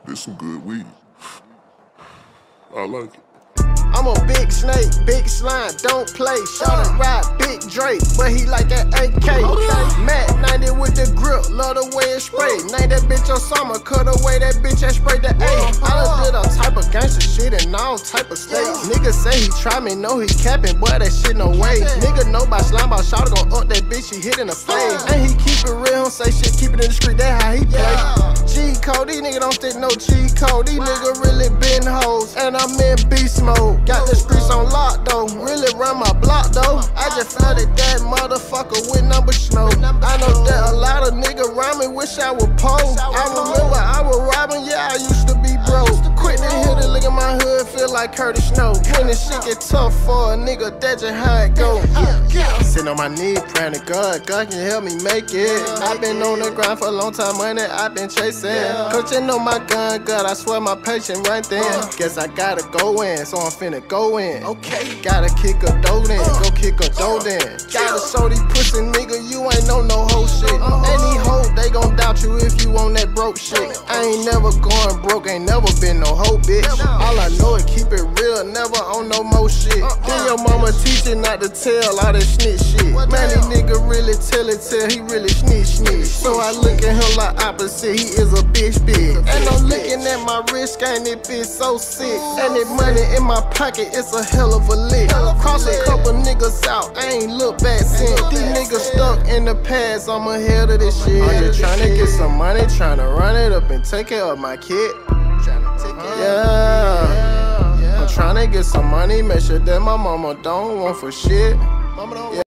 This some good weed. I like it. I'm a big snake, big slime, don't play. Shawty ride big Drake, but he like that AK. Matt 90 with the grip, love the way it spray. Name that bitch Osama, cut away that bitch and spray the A. I done did all type of gangster shit in all type of states. Nigga say he try me, know he capping, boy that shit no way. Nigga know by slime, by shawty gon' up that bitch, she hit in the face. And he keep it real, don't say shit, keep it in the street, that how he play. G-code, these niggas don't stick no cheat code. These niggas really been hoes, and I'm in beast mode. Got the streets on lock though, really run my block though. I just flooded that motherfucker with number snow. I know that a lot of niggas around me wish I would pose. I remember I was robbing, yeah, I used to be broke. Quit the hill to look at my hood, feel like Curtis Snow. When this shit get tough for a nigga, that's just how it go. Sitting on my knee, praying to God, God can help me make it. I been on the grind for a long time, money I been chasing. Coaching on my gun, God, I swear my patience right there. Guess I gotta go in, so I'm finna go in. Okay, gotta kick a dough then, go kick a dough then. Gotta show these pussy nigga, you ain't know no whole shit. And these hoes, they gon' doubt you if you on that broke shit. I ain't never going broke, ain't never been no hoe bitch. All I know is keep it real, never on no more shit. Then your mama teach you not to tell all that snitch shit. Man, these nigga really tell it till he really snitch. So I look at him like opposite, he is a bitch. And I'm looking at my wrist, ain't it bitch so sick. And that money in my pocket, it's a hell of a lick. Cross a couple niggas out, I ain't look back since. These niggas stuck in the past, I'm ahead of this shit. I'm just tryna get some money, tryna run it up and take care of my kid. Yeah, I'm tryna get some money, make sure that my mama don't want for shit.